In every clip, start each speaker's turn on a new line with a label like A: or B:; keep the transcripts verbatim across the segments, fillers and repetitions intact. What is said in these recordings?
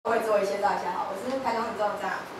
A: 我会自我介绍一下好，我是台中很重的张雅图。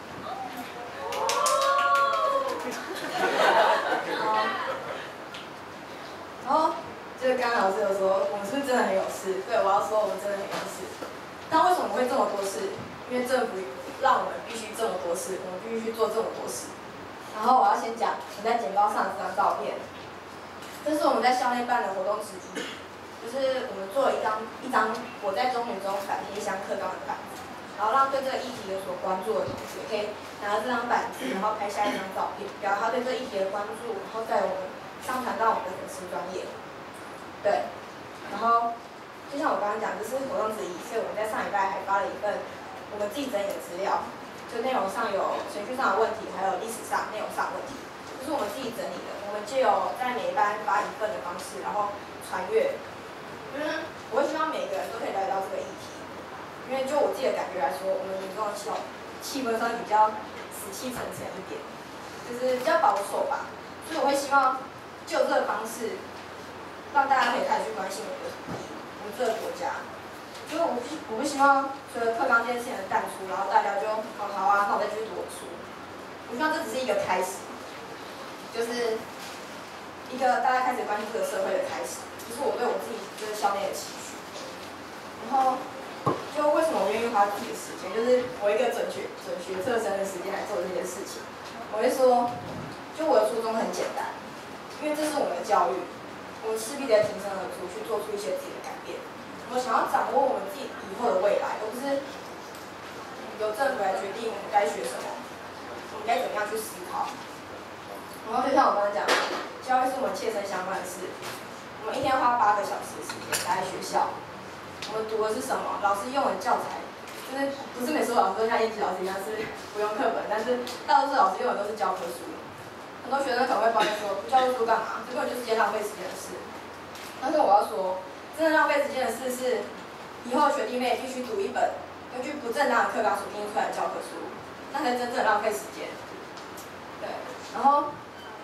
A: 然后就是刚刚老师有说，我们是不是真的很有事？对，我要说我们真的很有事。但为什么会这么多事？因为政府让我们必须这么多事，我们必须去做这么多事。然后我要先讲我在简报上的这张照片，这是我们在校内办的活动之一，就是我们做了一张一张我在中女中反偏乡课纲的板子，然后让对这个议题有所关注的同学可以拿着这张板子，然后拍下一张照片，表达他对这议题的关注，然后在我们上传到我们的粉丝专页。对，然后就像我刚刚讲，这是活动之一，所以我们在上礼拜还发了一份我们自己整理的资料。就内容上有程序上的问题，还有历史上内容上的问题，这是我们自己整理的。我们就有在每一班发一份的方式，然后传阅。嗯，我会希望每个人都可以了解到这个议题，因为就我自己的感觉来说，我们民众的气气氛上比较死气沉沉一点，就是比较保守吧。所以我会希望就这个方式，让大家可以开始去关心我们的土地，我们这个国家。因为我不我不希望随着课纲这件事情的淡出，然后大家就哦好啊，那我再继续读我的书。我希望这只是一个开始，就是一个大家开始关心这个社会的开始，这是我对我自己就是校内的期许。然后就为什么我愿意花自己的时间，就是我一个准学准学测生的时间来做这件事情。我会说，就我的初衷很简单，因为这是我们的教育，我们势必得挺身而出，去做出一些自己的改变。我想要掌握我们自己以后的未来，而不是由政府来决定我们该学什么，我们该怎么样去思考。然后就像我刚刚讲的，教育是我们切身相关的事。我们一天花八个小时的时间待在学校，我们读的是什么？老师用的教材，就是不是美术老师像一级老师一样是不用课本，但是大多数老师用的都是教科书。很多学生可能会抱怨说，读教科书干嘛？这根本就是件浪费时间的事。但是我要说，真正浪费时间的事是，以后学弟妹必须读一本根据不正当的课纲所定出来的教科书，那才真正的浪费时间。对，然后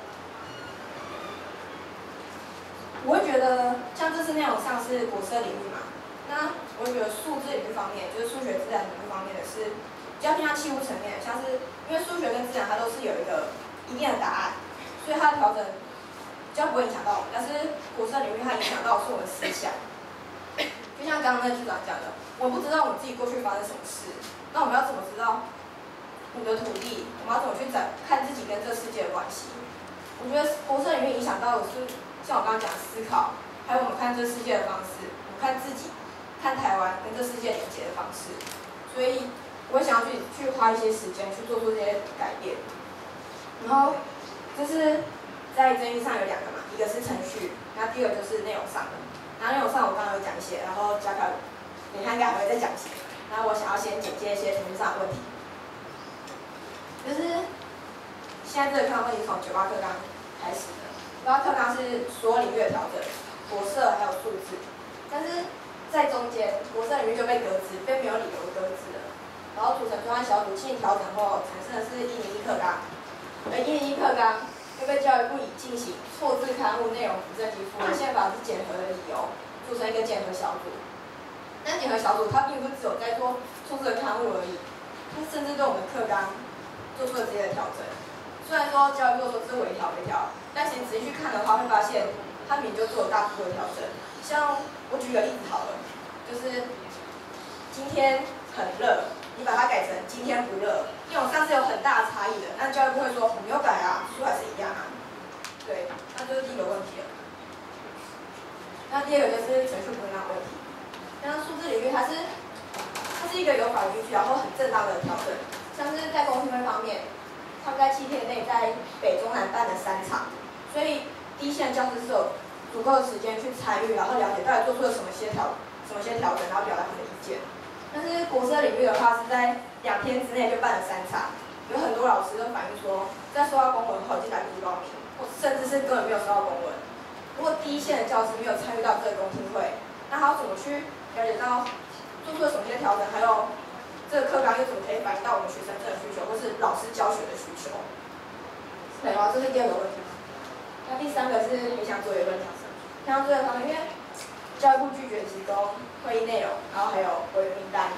A: 我会觉得，像这次内容上是国社领域嘛，那我会觉得数字领域方面，就是数学、自然领域方面的是比较偏向器物层面，像是因为数学跟自然它都是有一个一定的答案，所以它的调整比较不会影响到我们，但是国社领域它影响到的是我们思想。就像刚刚那局长讲的，我不知道我们自己过去发生什么事，那我们要怎么知道我们的土地？我们要怎么去展看自己跟这个世界的关系？我觉得国社里面影响到的是，像我刚刚讲思考，还有我们看这个世界的方式，我们看自己、看台湾跟这世界连接的方式。所以，我会想要去去花一些时间去做出这些改变。然后，就是在争议上有两个嘛，一个是程序，那第二个就是内容上的。然后内容上我刚刚有讲一些，然后嘉凯，等一下应该还会再讲一些。然后我想要先简介一些程序上的问题，就是现在这个课纲问题从九八课纲开始的，九八课纲是所有领域的调整，国社还有数字，但是在中间国社领域就被搁置，被没有理由搁置了。然后组成专案小组进行调整后，产生的是一零一课纲，而一零一课纲又被教育部以进行错字刊物内容辅正及符合宪法之检核的理由，组成一个检核小组。但检核小组它并不是只有在做错字的刊物而已，它甚至对我们的课纲做出了这些调整。虽然说教育部说这是微调微调，但其实仔细去看的话，会发现它明明就做了大幅度的调整。像我举个例子好了，就是今天很热，你把它改成今天不热，内容上是有很大的差异的。那教育部会说我没有改啊，书还是一样啊。对，那就是第一个问题了。那第二个就是程序不当问题。像数字领域，它是它是一个有法律依据，然后很正当的调整。像是在公听会方面，他们在七天内在北中南办了三场，所以第一线教师是有足够的时间去参与，然后了解到底做出了什么些调什么些调整，然后表达他们的意见。但是国社领域的话是在两天之内就办了三场，有很多老师都反映说，在收到公文后已经来不及报名，或甚至是根本没有收到公文。如果第一线的教师没有参与到这个公听会，那他要怎么去了解到做出了什么些调整，还有这个课纲又怎么可以反映到我们学生真的需求，或是老师教学的需求？对吧？这是第二个问题。那第三个是偏向作业论调整。偏向作业方面，因为教育部拒绝提供会议内容，然后还有委员名单，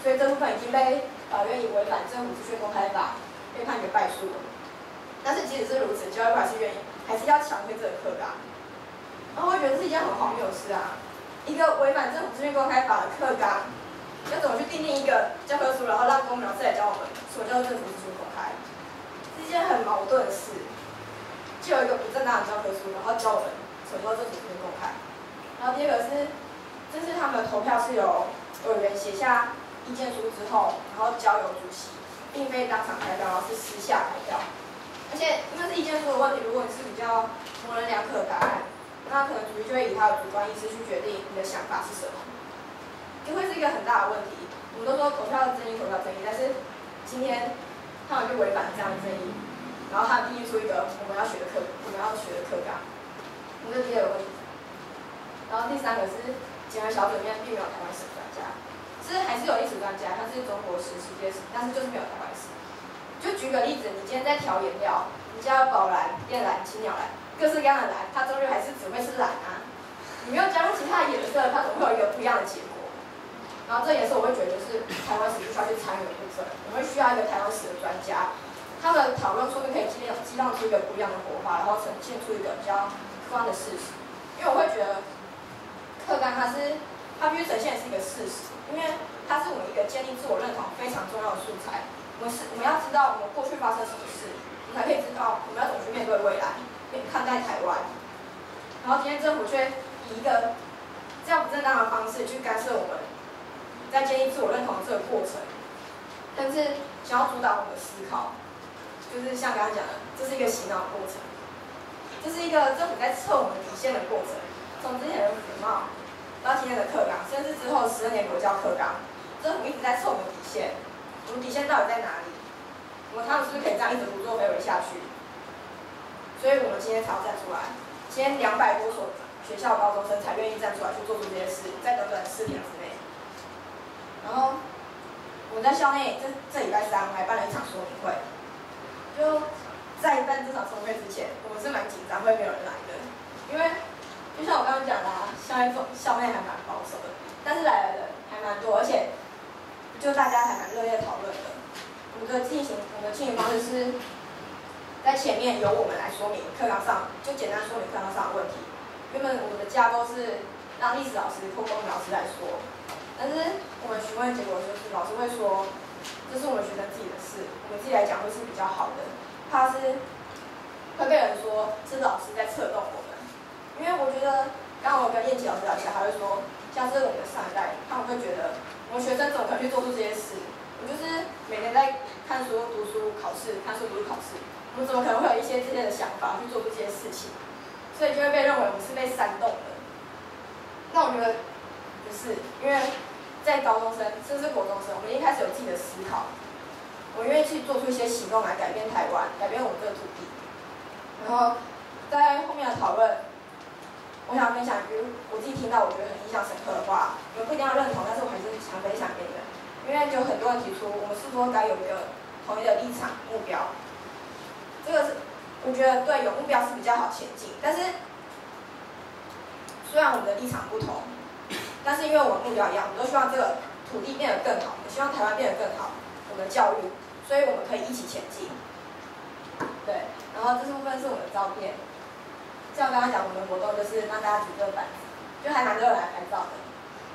A: 所以这部分已经被法院以违反政府资讯公开法被判决败诉了。但是即使是如此，教育部还是愿意，还是要强推这个课纲。然后我觉得是一件很荒谬的事啊，一个违反政府资讯公开法的课纲，要怎么去订定一个教科书，然后让公民老师来教我们什么叫做政府资讯公开？是一件很矛盾的事。就有一个不正当的教科书，然后教我们什么叫政府资讯公开。然后第二个是，这是他们的投票是由委员写下意见书之后，然后交由主席，并非当场开票，然后是私下开票。而且因为是意见书的问题，如果你是比较模棱两可的答案，那可能主席就会以他的主观意识去决定你的想法是什么，就会是一个很大的问题。我们都说投票争议，投票争议，但是今天他们就违反了这样的争议。然后他定义出一个我们要学的课，我们要学的课纲，这是第二个问题。然后第三个是检核小组里面并没有台湾史专家，是还是有历史专家，他是中国史、世界史，但是就是没有台湾史。就举个例子，你今天在调颜料，你加宝蓝、靛蓝、青鸟蓝，各式各样的蓝，它终究还是只会是蓝啊。你没有加入其他的颜色，它总会有一个不一样的结果。然后这也是我会觉得是台湾史必须要去参与的部分，我们会需要一个台湾史的专家。他们的讨论说不定可以激荡激荡出一个不一样的火花，然后呈现出一个比较客观的事实。因为我会觉得课纲它是它必须呈现的是一个事实，因为它是我们一个建立自我认同非常重要的素材。我们是我们要知道我们过去发生什么事，我们才可以知道我们要怎么去面对未来，看待台湾。然后今天政府却以一个这样不正当的方式去干涉我们在建立自我认同的这个过程，但是想要主导我们的思考。就是像刚刚讲的，这是一个洗脑的过程，这是一个政府在测我们底线的过程。从之前的服贸到今天的课纲，甚至之后十二年国教课纲，政府一直在测我们底线。我们底线到底在哪里？我们他们是不是可以这样一直胡作非为下去？所以我们今天才要站出来。今天两百多所学校高中生才愿意站出来去做出这些事，在短短四年之内。然后我们在校内这这礼拜三，我们还办了一场说明会。就在办这场说明会之前，我们是蛮紧张，会没有人来的，因为就像我刚刚讲的、啊，校内中校内还蛮保守的，但是来的人还蛮多，而且就大家还蛮热烈讨论的。我们的进行我们的进行方式是在前面由我们来说明课纲上，就简单说明课纲上的问题。原本我们的架构是让历史老师或公民老师来说，但是我们询问的结果就是老师会说。这是我们学生自己的事，我们自己来讲会是比较好的。怕是会被人说是老师在策动我们，因为我觉得刚刚我跟燕琪老师聊起来，他会说，像是我们的上一代，他们会觉得我们学生怎么可能去做出这些事？我们就是每天在看书、读书、考试，看书、读书、考试，我们怎么可能会有一些这些的想法去做出这些事情？所以就会被认为我们是被煽动的。那我觉得不是，因为。在高中生甚至国中生，我们已经开始有自己的思考，我愿意去做出一些行动来改变台湾，改变我们这个土地。然后在后面的讨论，我想分享一句我自己听到我觉得很印象深刻的话，你们不一定要认同，但是我还是想分享给你们，因为就很多人提出我们是否该有一个统一的立场目标，这个是我觉得对有目标是比较好前进，但是虽然我们的立场不同。但是因为我们目标一样，我们都希望这个土地变得更好，我们希望台湾变得更好，我们的教育，所以我们可以一起前进。对，然后这部分是我们的照片，像刚刚讲，我们的活动就是让大家举这个板子，就还蛮多人来拍照的。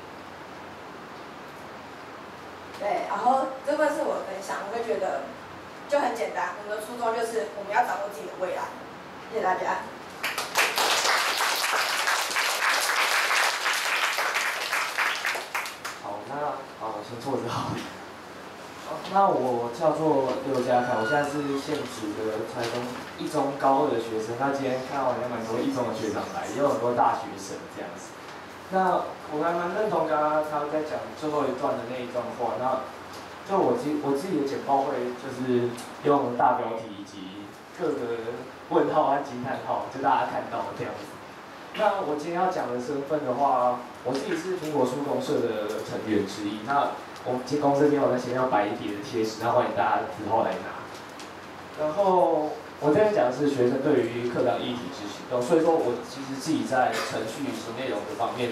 A: 对，然后这部分是我的分享，我会觉得就很简单，我们的初衷就是我们要掌握自己的未来。谢谢大家。
B: 那好，我先坐着好。好，那我叫做刘家凯，我现在是现职的台中一中高二的学生。那今天看到好像蛮多一中的学长来，也有很多大学生这样子。那我还蛮认同刚刚他在讲最后一段的那一段话。那就我自我自己的简报会就是用大标题以及各个问号和惊叹号，就大家看到这样子。那我今天要讲的身份的话，我自己是苹果树公社的成员之一。那我们公司今天我在前面要摆一叠的贴纸，那欢迎大家之后来拿。然后我这边讲的是学生对于课纲议题之行动，所以说我其实自己在程序以及内容的方面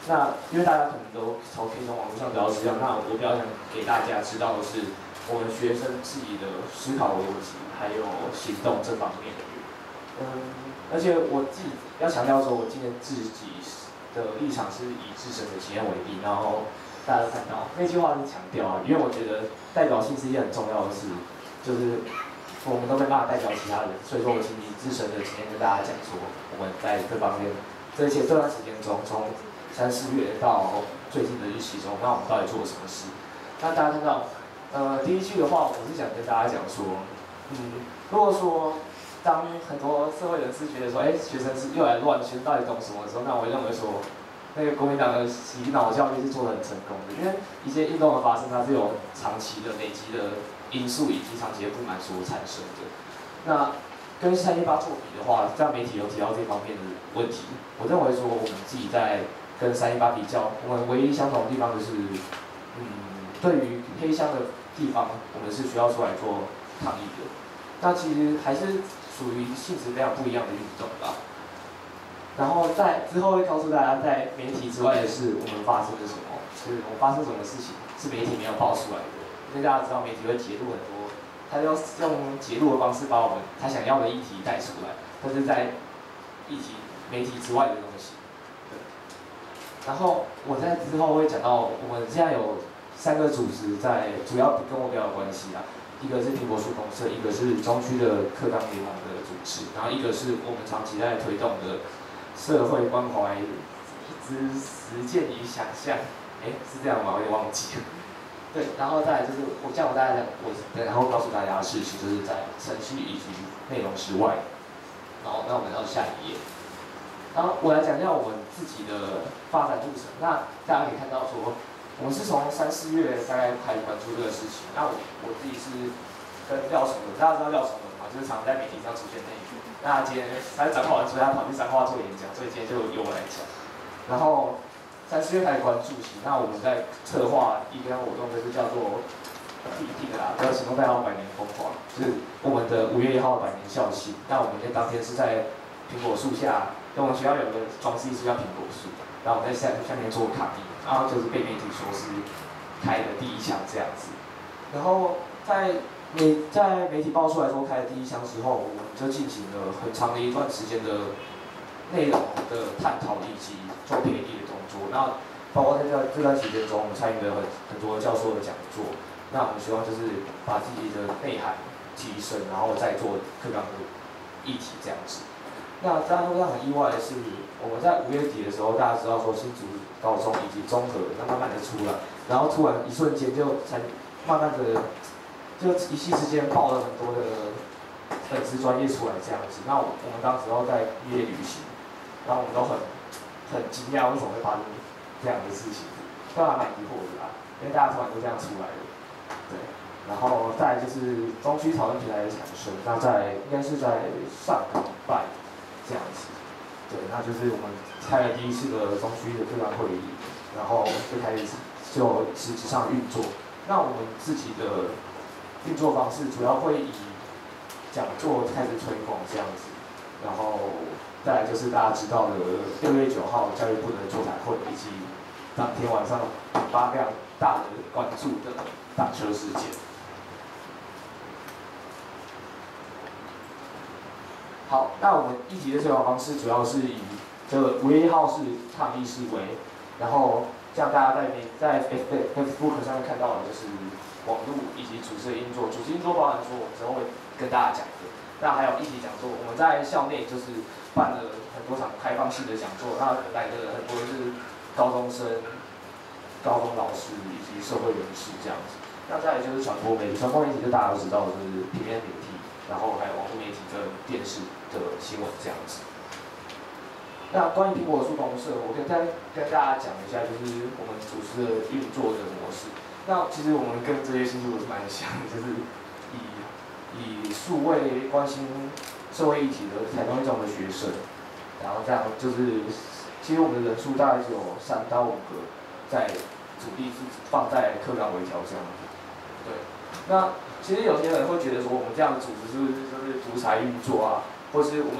B: 那因为大家可能都从可以从网络上得到资料，那我比较想给大家知道的是，我们学生自己的思考逻辑还有行动这方面。嗯，而且我自己要强调说，我今年自己的立场是以自身的经验为例，然后大家都看到那句话是强调啊，因为我觉得代表性是一件很重要的事，就是我们都没办法代表其他人，所以说我请以自身的经验跟大家讲说，我们在这方面，这些这段时间中，从三四月到最近的日期中，那我们到底做了什么事？那大家看到，呃，第一句的话，我是想跟大家讲说，嗯，如果说当很多社会人士觉得说，哎，学生是又来乱，学生到底懂什么的时候，那我认为说，那个国民党的洗脑教育是做得很成功的，因为一些运动的发生，它是有长期的累积的因素以及长期的不满所产生的。那跟三一八做比的话，在媒体有提到这方面的问题，我认为说我们自己在跟三一八比较，我们唯一相同的地方就是，嗯，对于黑箱的地方，我们是需要出来做抗议的。那其实还是属于性质非常不一样的运动吧。然后在之后会告诉大家，在媒体之外的是我们发生了什么，就是我们发生什么事情是媒体没有报出来的。因为大家知道媒体会揭露很多，他要用揭露的方式把我们他想要的议题带出来，但是在议题媒体之外的东西。对。然后我在之后会讲到，我们现在有三个组织在，主要跟我比较有关系啊。一个是苹果树公社，一个是中区的课纲联盟的组织，然后一个是我们长期在推动的社会关怀之实践与想象，哎，是这样吗？我有点忘记了。对，然后再来就是我叫我大家讲，我然后告诉大家的事情，就是在程序以及内容之外。好，那我们到下一页。然后我来讲一下我们自己的发展路程。那大家可以看到说，我们是从三四月大概开始关注这个事情。那我我自己是跟廖崇文，大家知道廖崇文吗？就是常在媒体上出现那一个。那他今天他是彰化人，所以他跑去彰化做演讲，所以今天就由我来讲。然后三四月开始关注起，那我们在策划一个活动，就是叫做必定的啦，叫行动代号百年疯狂，就是我们的五月一号百年校庆。那我们在当天是在苹果树下，因为我们学校有个装饰艺术叫苹果树，然后我们在下下面做抗议，然后就是被媒体说是开的第一枪这样子。然后在媒在媒体爆出来说开了第一枪之后，我们就进行了很长的一段时间的内容的探讨以及做培力的动作。那包括在这这段时间中，我们参与了很很多教授的讲座。那我们希望就是把自己的内涵提升，然后再做课纲的议题这样子。那大家都很意外的是，我们在五月底的时候，大家知道说新竹高中以及综合，那慢慢的出来，然后突然一瞬间就才慢慢的，就一夕之间爆了很多的粉丝专业出来这样子。那我我们当时候在毕业旅行，然后我们都很很惊讶为什么会发生这样的事情，都还蛮疑惑的啦，因为大家突然就这样出来了，对。然后再来就是中区讨论平台的产生，那在应该是在上个礼拜这样子，对，那就是我们开了第一次的中区的课纲会议，然后就开始就实质上运作。那我们自己的运作方式主要会以讲座开始推广这样子，然后再来就是大家知道的六月九号教育部的座谈会，以及当天晚上引发非常大的关注的打车事件。好，那我们议题的推广方式主要是以这个五月一号是抗议示威，然后这样大家在媒在 Facebook 上面看到的就是网络以及组织的运作，组织运作包含说我们之后会跟大家讲的。那还有议题讲座，我们在校内就是办了很多场开放性的讲座，那来的很多是高中生、高中老师以及社会人士这样子。那再来就是传播媒体，传播媒体就大家都知道就是平面媒体。然后还有网络媒体跟电视的新闻这样子。那关于苹果树公社，我跟再跟大家讲一下，就是我们组织的运作的模式。那其实我们跟这些新组是蛮像的，就是以以数位关心社会议题的台中一中的学生，然后这样就是，其实我们的人数大概只有三到五个，在主力是放在课纲微调这样子。对，那。其实有些人会觉得说，我们这样的组织是不是就是独裁运作啊，或是我们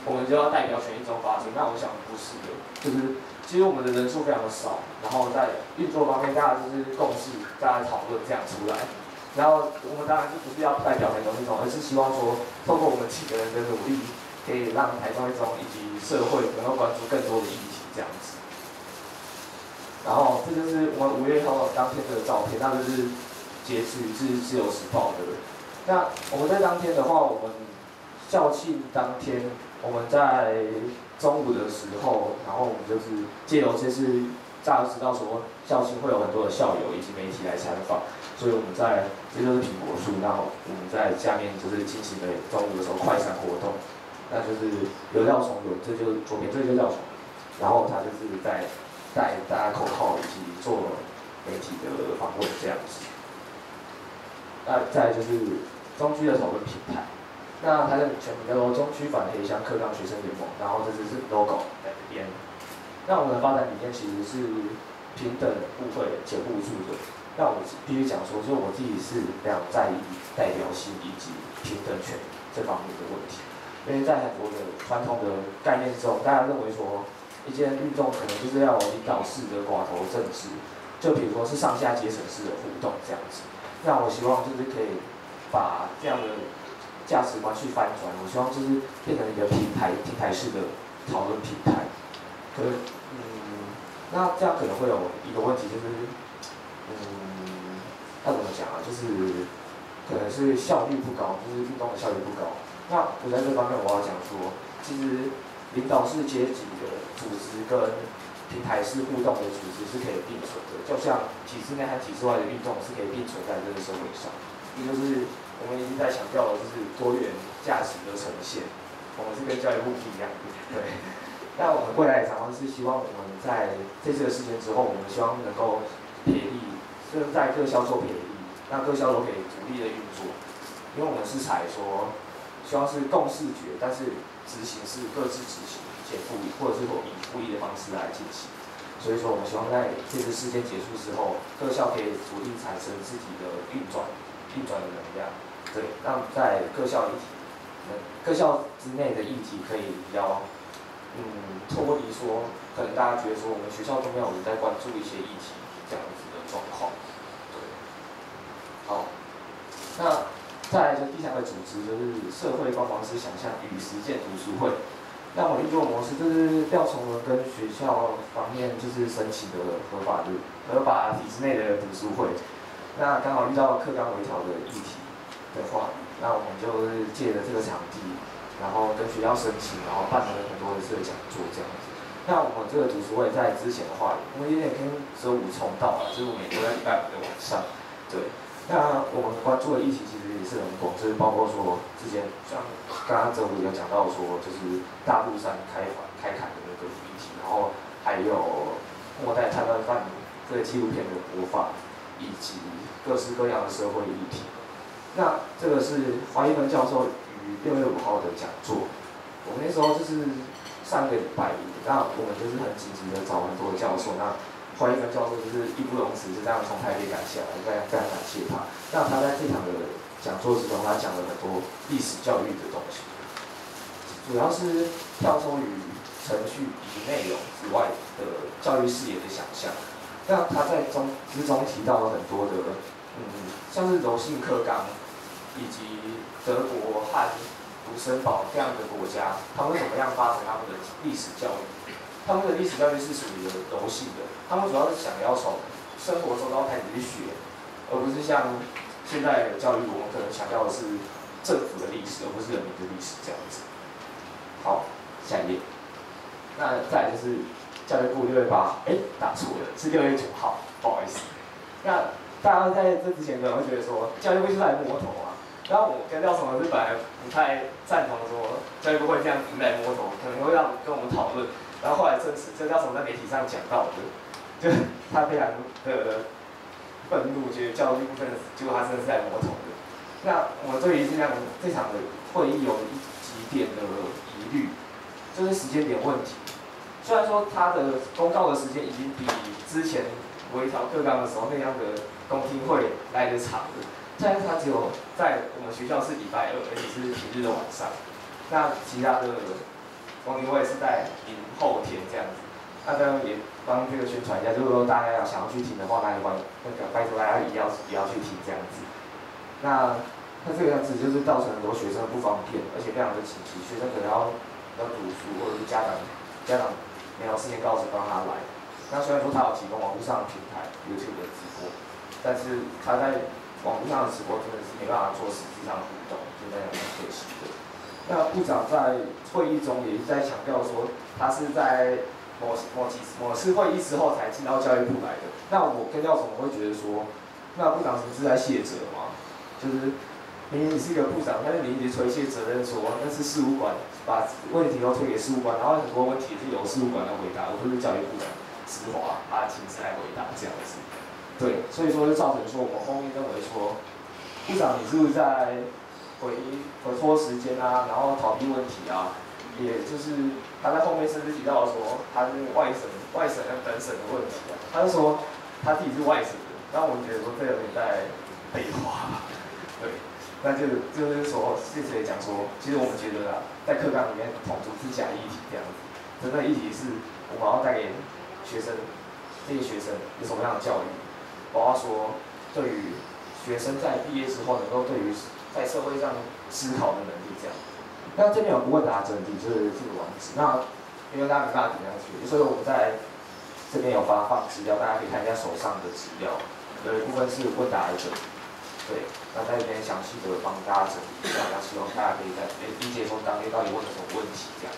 B: 我们就要代表全一中发声。那我想不是的，就是其实我们的人数非常的少，然后在运作方面大家就是共识，大家讨论这样出来。然后我们当然就不是要代表台中一中，而是希望说，透过我们几个人的努力，可以让台中一中以及社会能够关注更多的议题这样子。然后这就是我们五月一号当天的照片，那就是截取自自由时报的。那我们在当天的话，我们校庆当天，我们在中午的时候，然后我们就是借由这次大家知道说校庆会有很多的校友以及媒体来参访，所以我们在这就是苹果树，然后我们在下面就是进行了中午的时候快闪活动，那就是有廖崇伦，这就是左边这就是廖崇伦，然后他就是在带大家口号以及做媒体的访问这样子。那再来就是中区的讨论平台，那它的全名叫做中区反黑箱课纲学生联盟，然后这只是 logo 在这边。那我们的发展理念其实是平等、互惠且互助的。那我必须讲说，就是我自己是非常在意代表性以及平等权这方面的问题，因为在很多的传统的概念中，大家认为说一件运动可能就是要有领导式的寡头政治，就比如说是上下阶层式的互动这样子。那我希望就是可以把这样的价值观去翻转，我希望就是变成一个平台平台式的讨论平台。可是，嗯，那这样可能会有一个问题，就是，嗯，要怎么讲啊？就是可能是效率不高，就是运动的效率不高。那我在这方面我要讲说，其实领导式阶级的组织跟平台式互动的组织是可以并存的，就像体制内和体制外的运动是可以并存在这个社会上。也就是我们一直在强调的，就是多元价值的呈现。我们是跟教育部不一样的，对。那我们未来常常是希望我们在这次的事件之后，我们希望能够协力，就是在各校做协力，让各校都可以独立的运作。因为我们是采说，希望是共视觉，但是执行是各自执行。且复议，或者是以复议的方式来进行。所以说，我们希望在这次事件结束之后，各校可以独立产生自己的运转、运转的能量，对，让在各校议题、各校之内的议题可以比较，嗯，脱离说，可能大家觉得说我们学校都没有人在关注一些议题这样子的状况，对。好，那再来就第三个组织就是社会观光式想象与实践读书会。那我们运作模式就是廖崇伦跟学校方面就是申请的合法的合法体制内的读书会，那刚好遇到课纲微调的议题的话，那我们就是借着这个场地，然后跟学校申请，然后办了很多的这个讲座这样子。那我们这个读书会在之前的话，我们有点跟周五重蹈了，就是我们也都在礼拜五的晚上，对。那我们关注的议题其实也是很广，就是包括说之前像刚刚周五有讲到说，就是大肚山开法开砍的那个议题，然后还有末代叛乱犯这个纪录片的播放，以及各式各样的社会议题。那这个是黄一文教授于六月五号的讲座，我们那时候就是上个礼拜五，那我们就是很紧急的找很多的教授，那黄一文教授就是义不容辞，就这样从台北赶下来，非常非常感谢他。那他在这场的讲座之中，他讲了很多历史教育的东西，主要是跳脱于程序以及内容之外的教育视野的想象。那他在中之中提到了很多的，嗯，像是柔性课纲，以及德国和卢森堡这样的国家，他们怎么样发展他们的历史教育？他们的历史教育是属于柔性的，他们主要是想要从生活周遭开始去学，而不是像现在的教育，我们可能强调的是政府的历史，而不是人民的历史这样子。好，下一页。那再来就是教育部六月八号，哎，打错了，是六月九号，不好意思。那大家在这之前可能会觉得说，教育部是来摸头啊。然后我跟廖崇伦是本来不太赞同说教育部会这样子来摸头，可能会让跟我们讨论。然后后来证实，这廖崇伦在媒体上讲到的，就是他非常的愤怒，觉得教育部真的是，结果他真的是来摸头的。那我们对于这样这场的会议有一几点的疑虑，就是时间点问题。虽然说他的公告的时间已经比之前微调课纲的时候那样的公听会来得长了，但是他只有在我们学校是礼拜二，而且是平日的晚上。那其他的公听会是在明后天这样子。那这样也帮这个宣传一下，就是说大家要想要去听的话，那也帮那个拜托大家也要也要去听这样子。那那这个样子就是造成很多学生不方便，而且非常的紧急，学生可能要要读书，或者是家长家长没有事先告知帮他来。那虽然说他有提供网络上的平台 YouTube 的直播，但是他在网络上的直播真的是没办法做实际上的互动，真的蛮可惜的。那部长在会议中也一直在强调说，他是在某某几某次会议之后才进到教育部来的。那我跟廖总会觉得说，那部长是不是在卸责嘛？就是明明你是一个部长，但是你一直推卸责任说那是事务官把问题都推给事务官，然后很多问题是由事务官来回答，而不是教育部长施华他亲自来回答这样子。对，所以说就造成说我们后面认为说，部长你是不是在回回拖时间啊，然后逃避问题啊，也就是他在后面甚至提到说他是外省外省跟本省的问题啊，他就说他自己是外省的，但我们觉得说这有点在废话，对，那就就是说谢谢讲说，其实我们觉得啊，在课纲里面统独是假议题这样子，真的议题是我们要带给学生这些学生有什么样的教育，包括说对于学生在毕业之后能够对于在社会上思考的能力这样。那这边有个问答整理，就是这个网址。那因为大家没办法点上去，所以我们在这边有发放资料，大家可以看一下手上的资料。有一部分是问答的整理，对。那在这边详细的帮大家整理一下，那希望大家可以在理解说当天到底问了什么问题这样。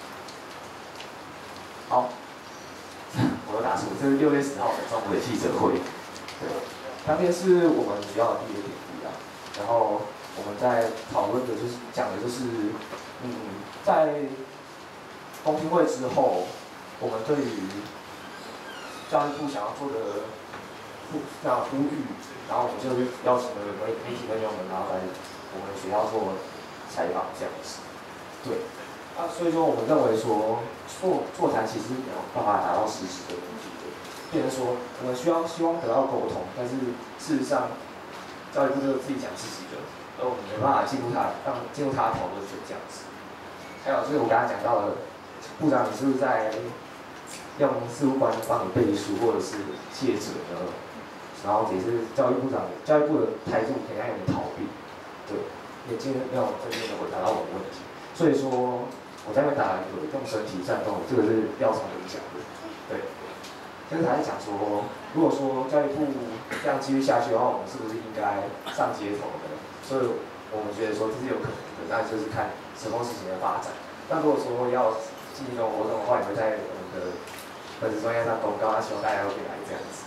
B: 好，我又打错，这是六月十号的中午的记者会。对，当天是我们学校的毕业典礼啊，然后我们在讨论的就是讲的就是，嗯，在公听会之后，我们对于教育部想要做的呼那呼吁，然后我们就是邀请了媒媒体人员们，然后来我们学校做采访这样子，对，啊，所以说我们认为说座座谈其实没有办法达到实质的目的的，变成说我们需要希望得到沟通，但是事实上教育部就自己讲自己的，而我们没办法进入他让进入他的讨论就这样子。还有就是我刚才讲到的，部长你是不是在用事务官帮你背书或者是卸责呢？然后也是教育部长教育部的态度好像有点逃避，对，也今天没有正面的回答到我的问题，所以说我在那边打一个用身体战斗，这个是廖长文讲的，对，就是他在讲说，如果说教育部这样继续下去的话，我们是不是应该上街头呢？所以我们觉得说这是有可能的，那就是看什么事情的发展。那如果说要进行这种活动的话，也会在我们的粉丝专页上公告，那希望大家都可以来这样子。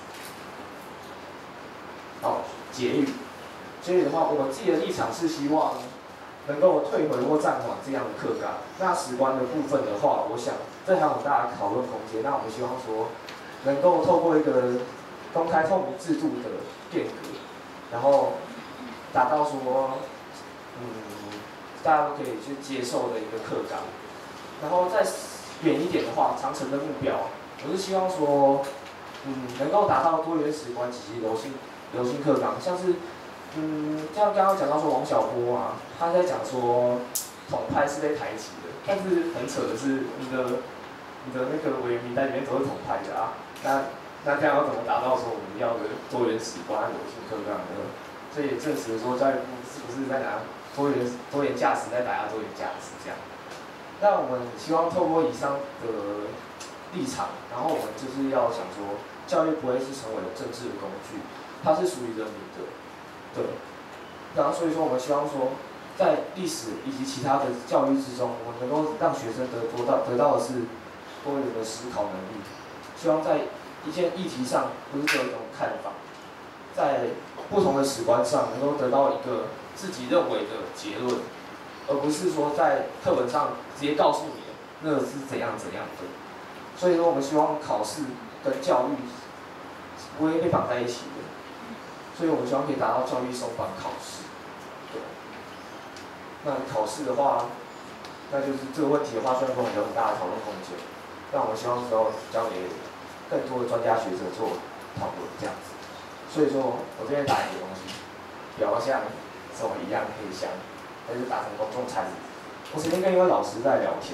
B: 好，结语。结语的话，我们自己的立场是希望能够退回或暂缓这样的课纲。那史观的部分的话，我想这还有很大的讨论空间。那我们希望说，能够透过一个公开透明制度的变革，然后达到说，嗯，大家都可以去接受的一个课纲。然后再远一点的话，长程的目标，我是希望说，嗯，能够达到多元史观以及流行流行课纲，像是，嗯，像刚刚讲到说王小波啊，他在讲说统派是被抬起的，但是很扯的是，你的你的那个委员名单里面都是统派的啊，那那这样要怎么达到说我们要的多元史观和流行课纲呢？这也证实说教育部是不是在拿多元多元价值在打压多元价值这样。那我们希望透过以上的立场，然后我们就是要想说，教育不会是成为了政治的工具，它是属于人民的，对。然后所以说，我们希望说，在历史以及其他的教育之中，我们能够让学生得得到得到的是多元的思考能力。希望在一件议题上，不是只有一种看法，在不同的史观上，能够得到一个自己认为的结论。而不是说在课本上直接告诉你那是怎样怎样的，所以说我们希望考试跟教育不会被绑在一起的，所以我们希望可以达到教育松绑考试。对，那考试的话，那就是这个问题的话，虽然说我们有很大的讨论空间，但我们希望说交给更多的专家学者做讨论这样子。所以说我这边打一个东西，比较像什么一样黑箱。还是打成公众参与。我曾经跟一位老师在聊天，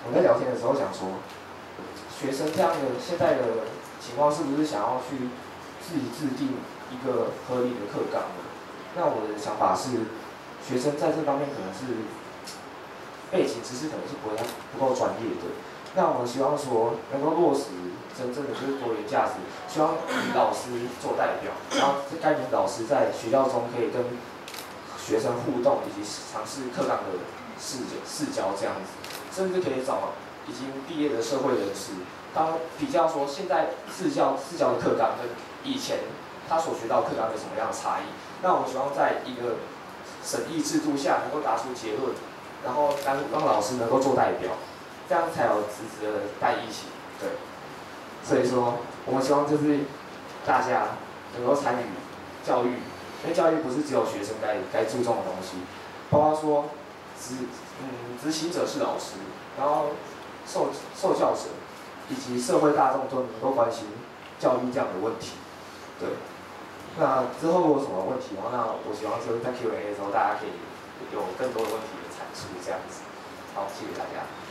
B: 我在聊天的时候想说，学生这样的现在的情况是不是想要去自己制定一个合理的课纲呢？那我的想法是，学生在这方面可能是背景知识可能是不会不够专业的。那我们希望说能够落实真正的就是多元价值，希望以老师做代表，然后该名老师在学校中可以跟学生互动，以及尝试课纲的视视教这样子，甚至可以找已经毕业的社会人士，当比较说现在视教视教的课纲跟以前他所学到课纲有什么样的差异。那我希望在一个审议制度下能够答出结论，然后让让老师能够做代表，这样才有实质的代议性。对，所以说我们希望就是大家能够参与教育，因为教育不是只有学生该该注重的东西，包括说执嗯执行者是老师，然后受受教者以及社会大众都能够关心教育这样的问题。对。那之后如果有什么问题的话，那我希望就是在 Q and A 的时候，大家可以有更多的问题的阐述，这样子。好，谢谢大家。